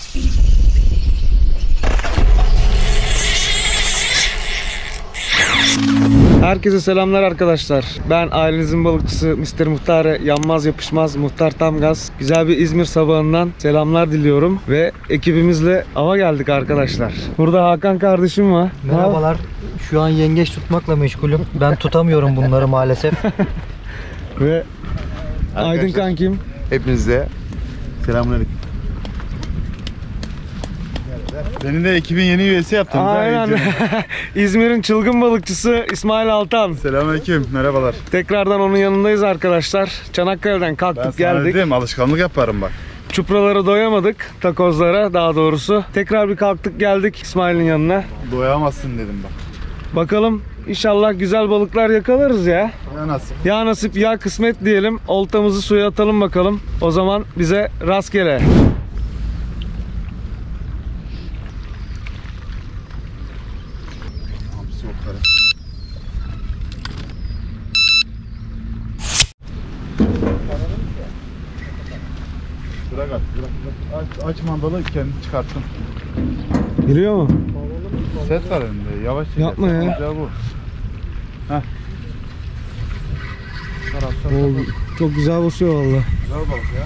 Herkese selamlar arkadaşlar. Ben ailenizin balıkçısı Mr. Muhtar, yanmaz yapışmaz Muhtar Tamgaz. Güzel bir İzmir sabahından selamlar diliyorum ve ekibimizle ava geldik arkadaşlar. Burada Hakan kardeşim var. Merhabalar. Şu an yengeç tutmakla meşgulüm. Ben tutamıyorum bunları maalesef. Ve Aydın kankim. Hepinize selamünaleyküm. Beni de ekibin yeni üyesi yaptınız. Aynen. İzmir'in çılgın balıkçısı İsmail Altan. Selamünaleyküm, merhabalar. Tekrardan onun yanındayız arkadaşlar. Çanakkale'den kalktık Ben sana geldik. dedim, alışkanlık yaparım bak. Çupralara doyamadık, takozlara daha doğrusu. Tekrar bir kalktık geldik İsmail'in yanına. Doyamazsın dedim bak. Bakalım inşallah güzel balıklar yakalarız ya. Ya nasıl? Ya nasip ya kısmet diyelim. Oltamızı suya atalım bakalım. O zaman bize rastgele. Bırak at, bırak. Aç mandalı, kendi çıkarttım. Geliyor mu? Set var önünde, yavaş çekersen Yapma ya. olacağı bu. Heh. Taraftan Oo, çok güzel basıyor valla. güzel balık ya.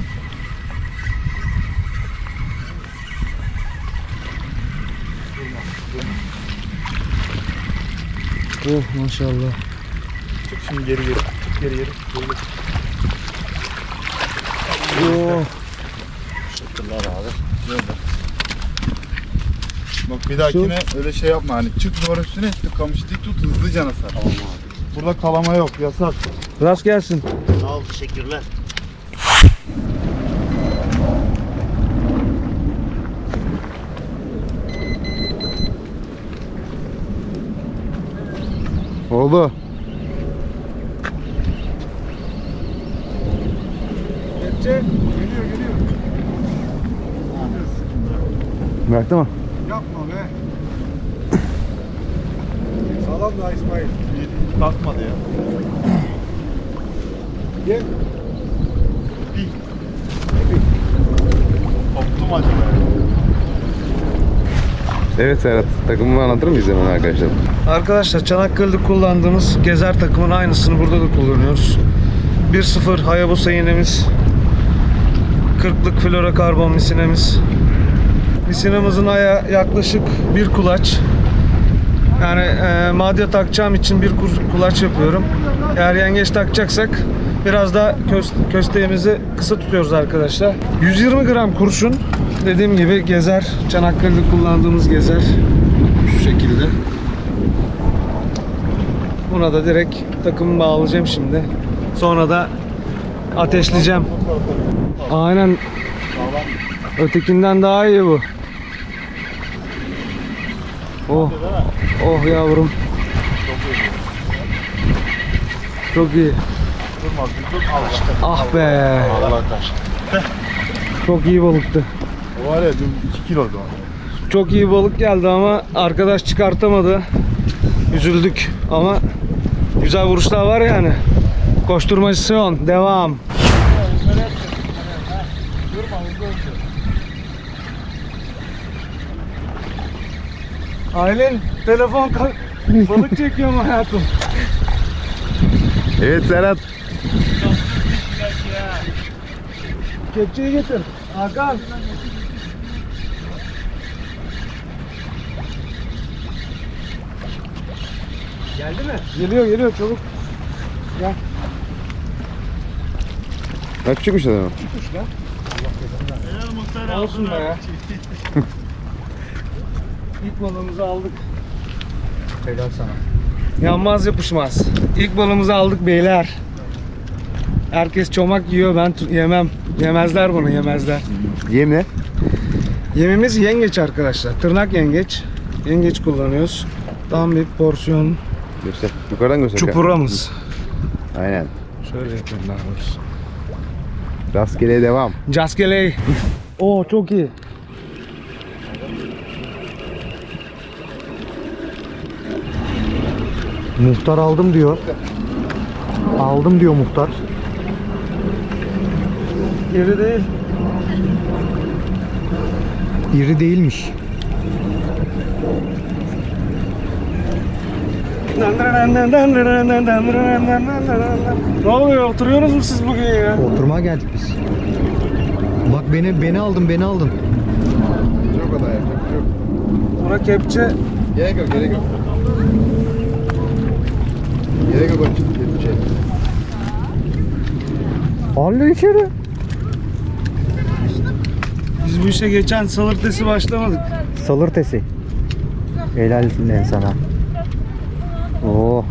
Oh maşallah. Çık şimdi geri. Çık geri. Oh. Teşekkürler abi. Bak bir dahakine öyle şey yapma, hani çık duvarın üstüne, kamışı dik tut, hızlıca nasar. Tamam abi. Burada kalama yok, yasak. Rast gelsin. Sağ ol, teşekkürler. Oldu. Geliyor. Bıraktı mı? Yapma be. Sağlam da İsmail. Kalkmadı ya. Gel. Koptum acaba. Evet Serhat, takımımı anlatır mıyız hemen arkadaşlar? Arkadaşlar Çanakkale'de kullandığımız gezer takımın aynısını burada da kullanıyoruz. 1.0 Hayabusa iğnemiz, 40'lık florokarbon misinemiz. Misinamızın aya yaklaşık bir kulaç. Yani madya takacağım için bir kulaç yapıyorum. Eğer yengeç takacaksak biraz da kösteğimizi kısa tutuyoruz arkadaşlar. 120 gram kurşun. Dediğim gibi gezer, Çanakkale'de kullandığımız gezer. Şu şekilde. Buna da direkt takımı bağlayacağım şimdi. Sonra da ateşleyeceğim. Aynen. Ötekinden daha iyi bu. Oh. Oh yavrum. Çok iyi. Durmaz, dur al. Ah be. Allah taş. Çok iyi balıktı. O var ya, dün 2 kiloydu o. Çok iyi balık geldi ama arkadaş çıkartamadı. Üzüldük ama güzel vuruşlar var yani. Koşturmasyon devam. Aylin telefon balık çekiyor mu hayatım? Evet Serhat. Kepçeyi getir. Hakan. Geldi mi? Geliyor çabuk. Gel. Ne küçükmüş adam. Kuş lan. Olsun be ya. İlk balığımızı aldık. Helal sana. Yanmaz yapışmaz. İlk balığımızı aldık beyler. Herkes çomak yiyor, ben yemem. Yemezler bunu, yemezler. Yem ne? Yemimiz yengeç arkadaşlar. Tırnak yengeç. Yengeç kullanıyoruz. Tam bir porsiyon Göster. Yukarıdan göster. çupuramız. Aynen. Şöyle yapıyorum daha doğrusu. Rastgele devam. Caskeley. Oo çok iyi. Muhtar aldım diyor. Aldım diyor muhtar. Geri değil. İri değilmiş. Ne oluyor? Oturuyorsunuz mu siz bugün ya? Oturmaya geldik biz. Bak beni aldın. Çok o da yapacak bir şey yok. Buna kepçe. Gerek yok. Gerek yok onun için. Halle içeri. Biz bu işe geçen salırtesi başlamadık. Salırtesi. Helal olsun sana. Oo,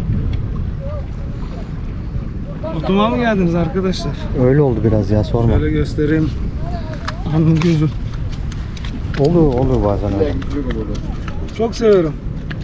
Oturma mı geldiniz arkadaşlar? öyle oldu biraz ya, sorma. Şöyle göstereyim. Anın gözü. Olur bazen öyle. Çok seviyorum.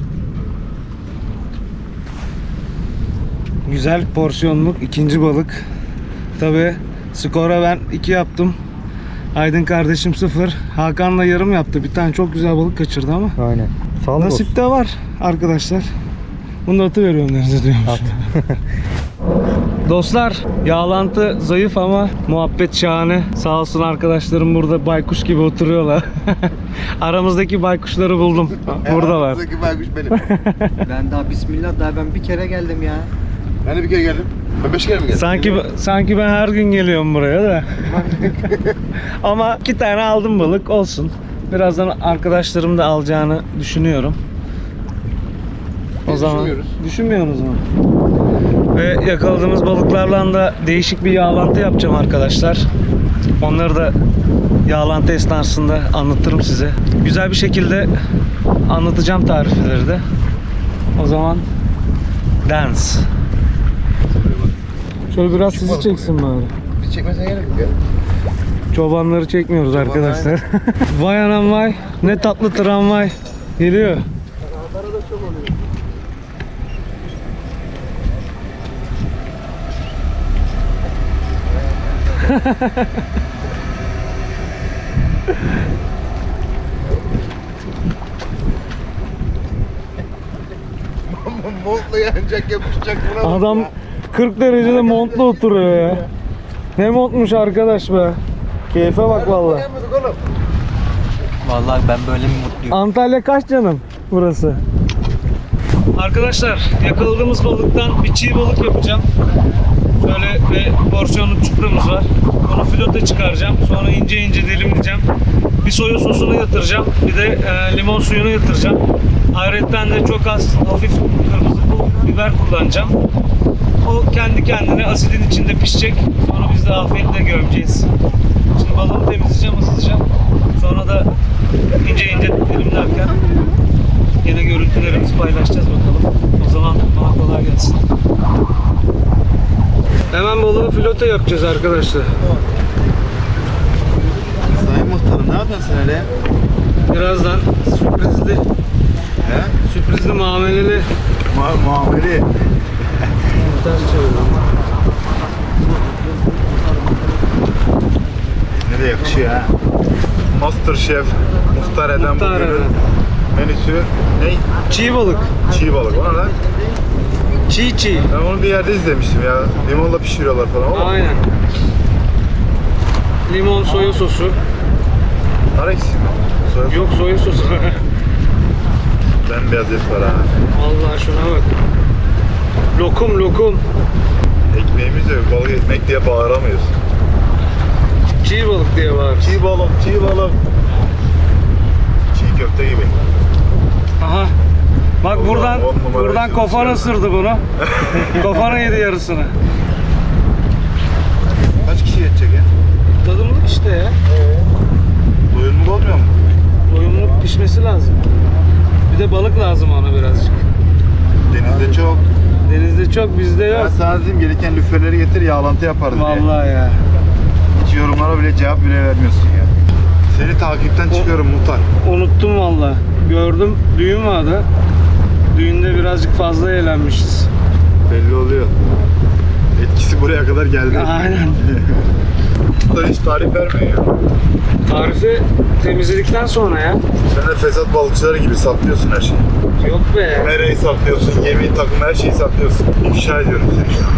Güzel porsiyonluk ikinci balık. Tabi skora ben 2 yaptım. Aydın kardeşim 0. Hakan'la yarım yaptı. Bir tane çok güzel balık kaçırdı ama. Aynen. Sağlık olsun. Nasip de var arkadaşlar. Bunu da atıveriyorum denize diyormuş. At. Dostlar, yağlantı zayıf ama muhabbet şahane. Sağ olsun arkadaşlarım burada baykuş gibi oturuyorlar. Aramızdaki baykuşları buldum. Buradalar. Aramızdaki baykuş benim. Ben daha bismillah ben bir kere geldim ya. Ben de bir kere geldim. Ben 5 kere mi geldim? Sanki ben her gün geliyorum buraya da. Ama 2 tane aldım balık, olsun. Birazdan arkadaşlarım da alacağını düşünüyorum. O Biz zaman düşünmüyoruz. düşünmüyorsunuz mu? Ve yakaladığımız balıklarla da değişik bir yağlantı yapacağım arkadaşlar. Onları da yağlantı esnasında anlatırım size. Güzel bir şekilde anlatacağım tarifleri de. O zaman dance. Şöyle biraz sizi çeksin bari. Bir çekmesen gerek yok ya. Çobanları çekmiyoruz arkadaşlar. Vay anam vay. Ne tatlı tramvay. Geliyor. Montla yanacak yapışacak buna. Adam 40 derecede montla oturuyor ya. Ne montmuş arkadaş be. Keyfe bak vallahi. Vallahi ben böyle mi mutluyum? Antalya kaç canım burası? Arkadaşlar, yakaladığımız balıktan bir çiğ balık yapacağım. Şöyle bir porsiyonluk çuprumuz var. Onu filote çıkaracağım. Sonra ince ince dilimleyeceğim. Bir soya sosunu yatıracağım. Bir de limon suyunu yatıracağım. Ayrıca de çok az hafif kırmızı pul biber kullanacağım. O kendi kendine asidin içinde pişecek. Sonra biz de afiyetle gömeceğiz. Şimdi balığımı temizleyeceğim hızlıca. Sonra da ince ince dilimlerken yine görüntülerimizi paylaşacağız bakalım. O zaman bana kolay gelsin. Hemen balığı filote yapacağız arkadaşlar. Sayın muhtarım ne yapıyorsun sen öyle ya? Birazdan sürprizli, He? sürprizli muameleli. Muameli. Ters çeviriyorum. Ne de yakışıyor ha. Master Chef Muhtar Eden Muhtar bugünün Eden. menüsü ne? Çiğ balık. Çiğ balık. O ne lan? Çiğ. Ben onu bir yerde izlemiştim ya. Limonla pişiriyorlar falan. O Aynen. Limon, soya sosu. nar ekşisi mi? Soya Yok, soya sosu. bembeyaz et var ha. Vallahi şuna bak. Lokum. Ekmeğimiz de yok. Balık ekmek diye bağıramıyoruz. Çiğ balık diye var. Çiğ balık. Çiğ köfte gibi. Aha. Bak Vallahi buradan on numara buradan yaşıyoruz kofana ya. ısırdı bunu. Kofana yedi yarısını. Kaç kişi yetecek ya? Tadımlık işte ya. Doyumluk olmuyor mu? Doyumluk pişmesi lazım. Bir de balık lazım ona birazcık. Denizde çok. Denizde çok, bizde Ben yok. sana dedim gereken lüferleri getir yağlantı yaparız diye. Vallahi ya. Hiç yorumlara bile cevap bile vermiyorsun ya. Seni takipten çıkıyorum muhtar. Unuttum vallahi. Gördüm, düğün vardı. Düğünde birazcık fazla eğlenmişiz. Belli oluyor. Etkisi buraya kadar geldi. Aynen. Muhtar hiç tarif vermiyor ya. Tarifi temizledikten sonra ya. Sen de fesat balıkçıları gibi saklıyorsun her şeyi. Yok be. Nereyi saklıyorsun, yemeği, takım her şeyi saklıyorsun. İfşa ediyorum seni şu an.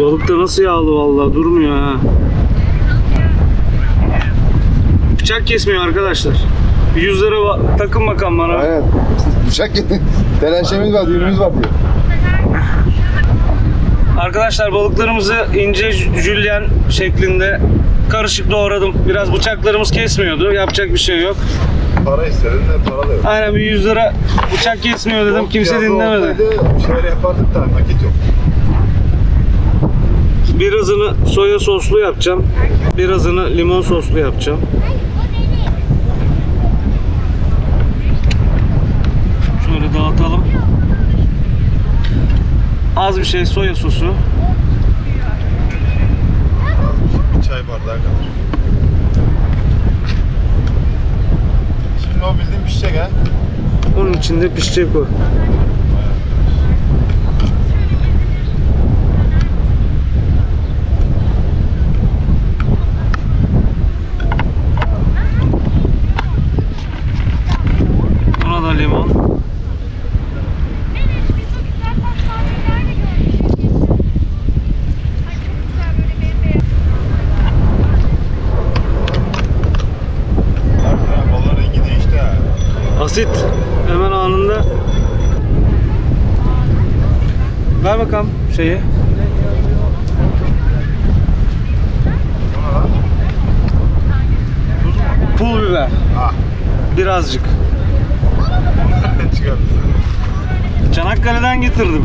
Balık da nasıl yağlı vallahi durmuyor ha. Bıçak kesmiyor arkadaşlar. 100 lira takın bakalım bana. Aynen. Bıçak getir. Telaşemiz var, düğünümüz var diyor. Arkadaşlar balıklarımızı ince jülyen şeklinde karışık doğradım. Biraz bıçaklarımız kesmiyordu. Yapacak bir şey yok. Para istedin de para da yok. Aynen bir 100 lira bıçak kesmiyor dedim. Çok Kimse fiyatlı dinlemedi. olsaydı bir şeyler yapardık da nakit yok. Birazını soya soslu yapacağım. Birazını limon soslu yapacağım. Şöyle dağıtalım. Az bir şey soya sosu. Bir çay bardağı kadar. Şimdi o bildiğin pişecek ha. Onun içinde pişecek o. Buna da limon. Harbiden balığın rengi değişti ha. Asit hemen anında. Ver bakalım şeyi. O ne lan? Tuz mu? Pul biber. Ah. Birazcık. Çıkar. Çanakkale'den getirdim.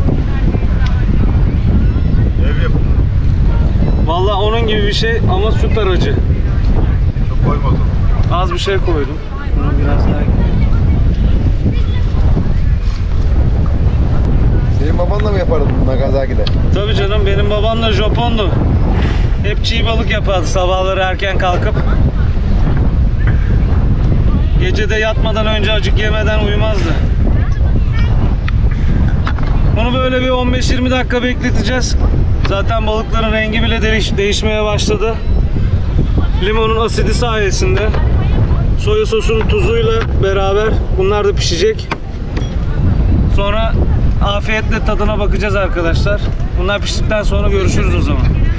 Ev yapımı. Vallahi onun gibi bir şey ama süper acı. Çok koymadım. Az bir şey koydum. Bunu biraz daha Senin babanla mı yapardın Nagasaki'de? Tabii canım benim babam da Japondu. Hep çiğ balık yapardı sabahları erken kalkıp. Gece de yatmadan önce acık yemeden uyumazdı. Bunu böyle bir 15-20 dakika bekleteceğiz. Zaten balıkların rengi bile değişmeye başladı. Limonun asidi sayesinde. Soya sosunun tuzuyla beraber bunlar da pişecek. Sonra afiyetle tadına bakacağız arkadaşlar. Bunlar piştikten sonra görüşürüz o zaman.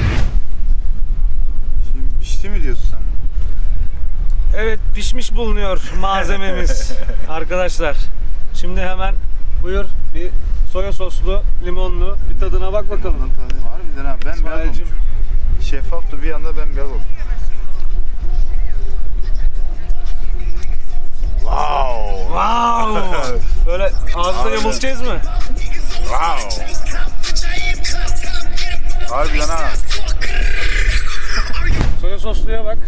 Şimdi pişti mi diyorsun sen? Evet pişmiş bulunuyor malzememiz arkadaşlar. Şimdi hemen buyur bir soya soslu limonlu bir tadına bak bakalım. Ondan tadı harbiden ha. Ben beyaz İsmail'cim. olmuşum. Şeffaftı bir anda ben beyaz oldum. Wow. Wow! Böyle ağzına yamulacağız mı? Wow. Harbiden ha. Soya sosluya bak.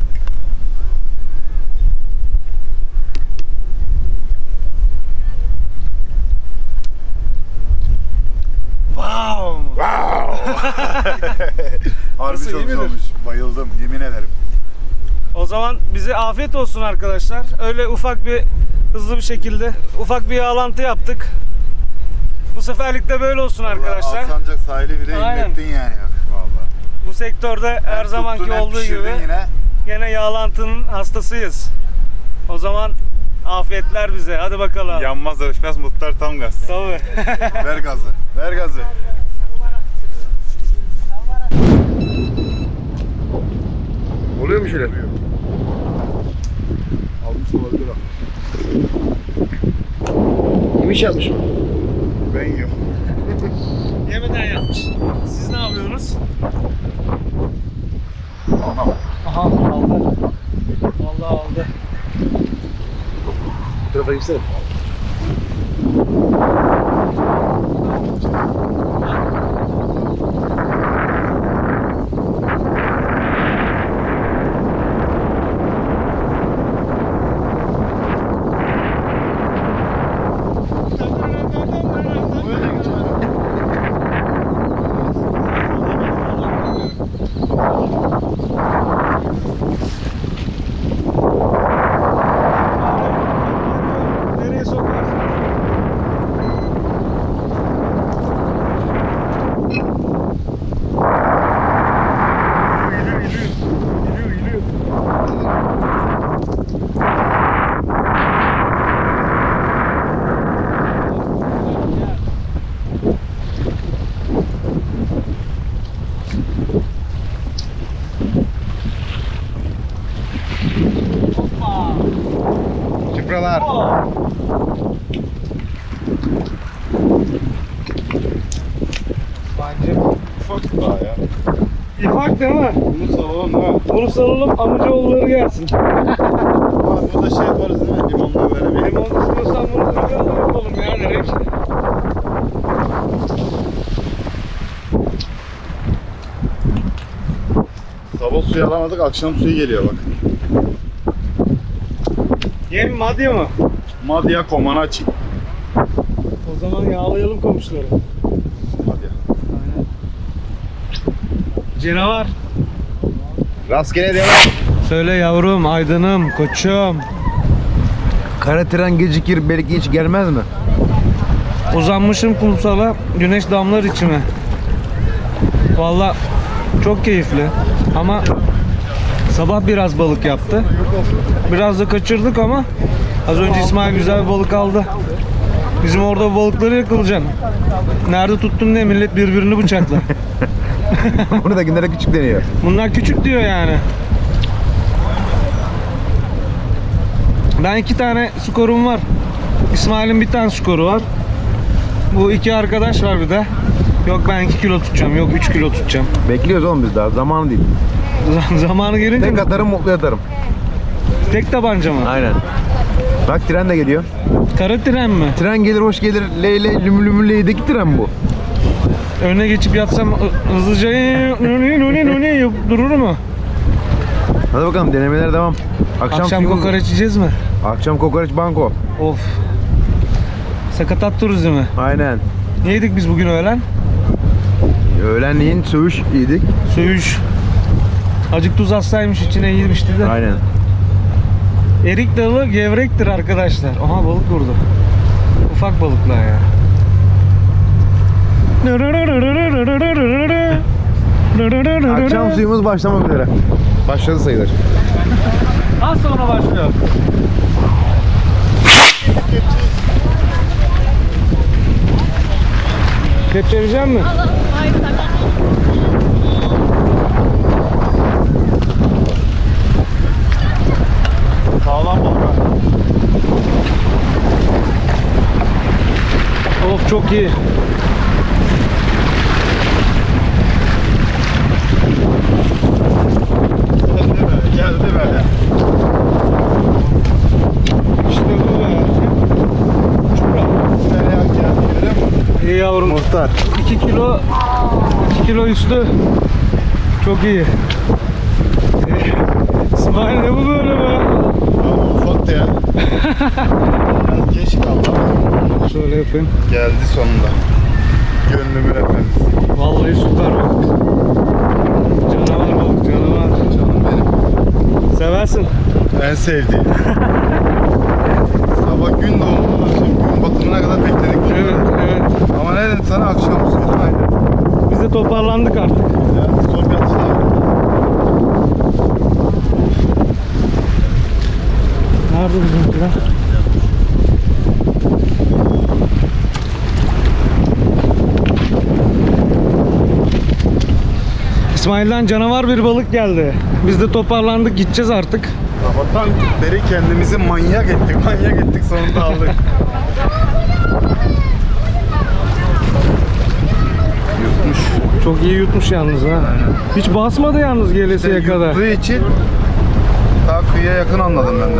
Wow! Wow. Harbi Nasıl, çok iyi güzel midir? olmuş. Bayıldım yemin ederim. O zaman bize afiyet olsun arkadaşlar. Öyle ufak bir hızlı bir şekilde ufak bir yağlantı yaptık. Bu seferlik de böyle olsun arkadaşlar. Alsancak sahili bir de Aynen. inlettin yani. Vallahi. Bu sektörde her zamanki Tuttun, hem olduğu pişirdin gibi yine. gene yağlantının hastasıyız. O zaman afiyetler bize. Hadi bakalım. Yanmaz ölçmez muhtar tam gaz. Tabii. Ver gazı. Ver gazı. Oluyor mu şöyle? Almış olabilir ha. Yemiş yapmış mı? Ben yiyorum. Yemeden yapmış. Siz ne yapıyorsunuz? Anam. Aha aldı. Vallahi aldı. Bu tarafa gitsene. Nereye ufak daha ya. İfak değil mi? Bunu salalım ha. Bunu salalım, amcaoğulları gelsin. Abi bu da şey yaparız değil mi? Limonla böyle bir. Limon istiyorsan bunu ızgarada yapalım ya direkt. Sabah suyu alamadık, akşam suyu geliyor bak. Yem madya mı? Madya Comaneci. O zaman yağlayalım komşuları. Madya. Canavar. Rastgele devam. Söyle yavrum, aydınım, koçum. Kara tren gecikir belki hiç gelmez mi? Uzanmışım kumsala, güneş damlar içime. Vallahi çok keyifli ama sabah biraz balık yaptı. Biraz da kaçırdık ama az önce İsmail güzel bir balık aldı. Bizim orada balıkları yakalayacaksın. Nerede tuttun diye millet birbirini bıçaklar. Buradakilere küçük deniyor. Bunlar küçük diyor yani. Ben 2 tane skorum var. İsmail'in bir tane skoru var. Bu 2 arkadaş var bir de. Yok ben 2 kilo tutacağım. Yok 3 kilo tutacağım. Bekliyoruz oğlum biz daha. Zamanı değil. Zamanı gelince Tek mi? atarım mutlu yatarım. Tek tabanca mı? Aynen. Bak tren de geliyor. Kara tren mi? Tren gelir hoş gelir. Leyle lümü lümü leydeki tren bu. Önüne geçip yatsam hızlıca durur mu? Hadi bakalım denemeler devam. Akşam suyumuz- kokoreç yiyeceğiz mi? Akşam kokoreç banko. Of. Sakatat turizmi. Aynen. Ne yedik biz bugün öğlen? Öğlenleyin söğüş yedik. Söğüş. Acık tuz hastaymış içine yemişti de. Aynen. Erik dalı gevrektir arkadaşlar. Aha balık vurdu. Ufak balıklar ya. Akşam suyumuz başlamak üzere. Başladı sayılır. Az sonra başlıyor. Kepçe yiyecek misin? Sağlam balık. Of çok iyi. Geldi böyle. İşte bu be. Çupra. Nereye geldi görüyor musun? İyi yavrum. Muhtar. 2 kilo 2 kilo üstü. Çok iyi. İsmail ne bu böyle be? Abi ufaktı ya. Biraz geç kaldı ama Şöyle yapayım. geldi sonunda. Gönlümün efendisi. Vallahi süper balık. Canavar balık, canavar. Canım benim. Seversin. En sevdiğim. Sabah gün doğumunda, şimdi gün batımına kadar bekledik. Evet, evet. Ama ne dedim sana akşam suyu. Aynen. Biz de toparlandık artık. Ya son bir atış daha. Nerede bizimkiler? İsmail'den canavar bir balık geldi. Biz de toparlandık, gideceğiz artık. Sabahtan beri kendimizi manyak ettik sonunda aldık. Yutmuş. Çok iyi yutmuş yalnız ha. Hiç basmadı yalnız gelesiye kadar. Yuttuğu için daha kıyıya yakın anladım ben de.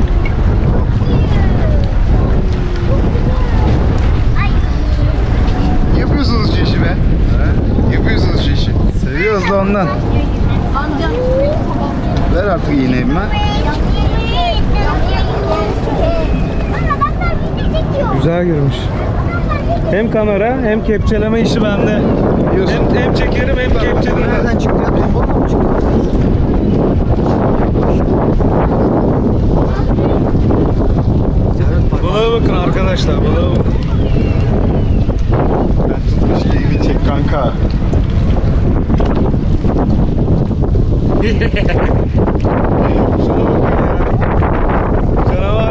Yapıyorsunuz şu işi be. Yapıyorsunuz şu işi. Seviyoruz da ondan. Ver artık iğneyi ben. Güzel girmiş. Hem kamera hem kepçeleme işi bende. Hem çekerim hem kepçelerim. Nereden çıktı ya? Tombalına mı çıktı? Balığa bakın arkadaşlar, balığa bakın. Ben tutmuş ilgimi çek kanka. Canavar.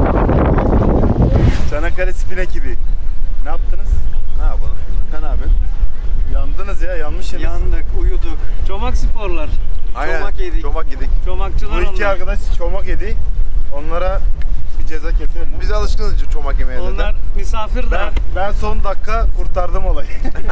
Çanakkale Spin ekibi. Ne yaptınız? Ne yapalım? Kan abi. Yandınız ya, yanmışsınız. Yandık, uyuduk. Çomak sporlar. Aynen. Çomak yedik. Çomak yedik. Çomakçılar Bu iki onlar. arkadaş çomak yedi. Onlara bir ceza keserim. Biz alışkınız çomak yemeye zaten. Onlar misafir de. Ben son dakika kurtardım olayı.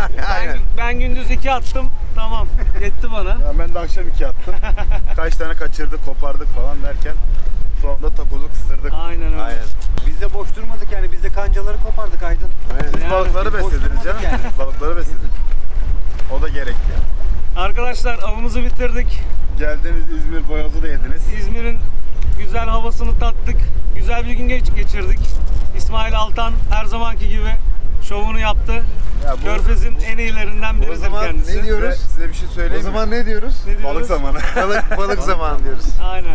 Ben gündüz 2 attım. Tamam. Yetti bana. Ya ben de akşam 2 attım. Kaç tane kaçırdık, kopardık falan derken sonunda takozu kıstırdık. Aynen öyle. Aynen. Biz de boş durmadık yani. Biz de kancaları kopardık Aydın. Siz Yani balıkları beslediniz canım. Siz balıkları beslediniz. O da gerekli. Arkadaşlar avımızı bitirdik. Geldiniz İzmir boyozu da yediniz. İzmir'in güzel havasını tattık. Güzel bir gün geçirdik. İsmail Altan her zamanki gibi şovunu yaptı. Ya bu- Körfez'in en iyilerinden O biridir zaman kendisi. ne diyoruz? Size bir şey O söyleyeyim mi? zaman ne diyoruz? Ne diyoruz? Balık zamanı. Balık zamanı diyoruz. Aynen.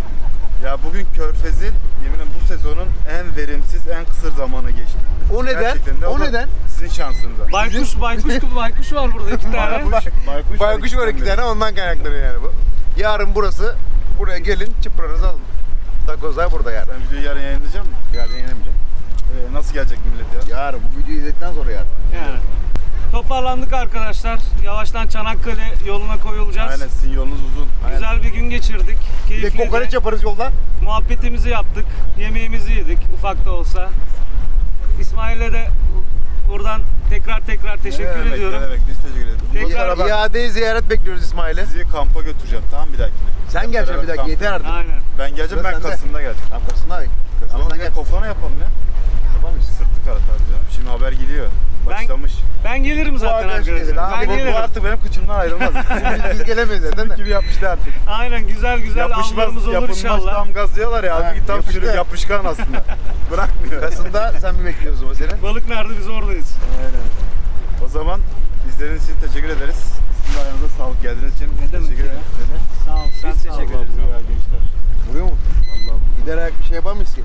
Ya bugün Körfez'in yeminle bu sezonun en verimsiz, en kısır zamanı geçti. O neden? Gerçekten de O da neden? Sizin şansınıza. Baykuş var burada 2 tane. Baykuş var 2 tane, ondan kaynaklanıyor yani bu. Yarın burası, buraya gelin, çıpranızı alın. Takozlar burada yarın. Sen videoyu yarın yayınlayacak mısın? Yarın yenemeyeceğim. Nasıl gelecek millet ya? Yarın bu videoyu izledikten sonra yarın. Yani. Toparlandık arkadaşlar. Yavaştan Çanakkale yoluna koyulacağız. Aynen, sizin yolunuz uzun. Güzel bir gün geçirdik. Bir de Keyifliydi. kokoreç yaparız yolda. Muhabbetimizi yaptık. Yemeğimizi yedik ufak da olsa. İsmail'e de buradan tekrar teşekkür ediyorum. Ne demek, biz teşekkür ederiz. Tekrar- İade ziyaret bekliyoruz İsmail'e. Sizi kampa götüreceğim, tamam bir dahakine. Sen geleceksin bir Beraber dakika, kamp. yeter artık. Aynen. Ben geleceğim, Sıra ben sende. Kasım'da geleceğim. Tamam Kasım'da abi. Ama Kasım'dan gel gel. kofana yapalım ya. Yapamayız. Sırtı karat abi canım. Şimdi haber geliyor. Başlamış. Ben gelirim zaten arkadaş arkadaşlar. gelir. Ben Bu gelirim. artık benim kıçımdan ayrılmaz. Biz gelemeyiz zaten Sizin de. gibi yapmışlar artık. Aynen güzel avlarımız olur yapılmaz inşallah. tam gaz diyorlar ya. Ha, Abi tam yapıştı. sürü yapışkan aslında. Bırakmıyor. Kasım'da sen bir bekliyoruz o seni. Balık nerede biz oradayız. Aynen. O zaman izlediğiniz için teşekkür ederiz. Sizin de ayağınıza sağlık, geldiğiniz için Ne demek teşekkür ya? ederiz size de. Sağ ol. Sen teşekkür ederiz. Ya gençler. Vuruyor mu? Allah'ım. Gider ayak bir şey yapamayız ki.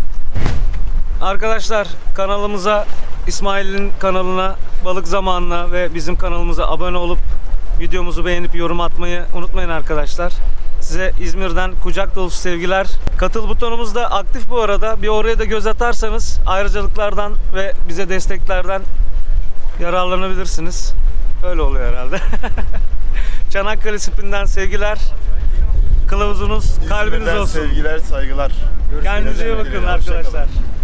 Arkadaşlar kanalımıza, İsmail'in kanalına, Balık Zamanı'na ve bizim kanalımıza abone olup videomuzu beğenip yorum atmayı unutmayın arkadaşlar. Size İzmir'den kucak dolusu sevgiler. Katıl butonumuz da aktif bu arada. Bir oraya da göz atarsanız ayrıcalıklardan ve bize desteklerden yararlanabilirsiniz. Öyle oluyor herhalde. Çanakkale Spin'den sevgiler. Kılavuzunuz kalbiniz İzmir'den olsun. sevgiler, saygılar. Kendinize iyi bakın Hoşça kalın. arkadaşlar.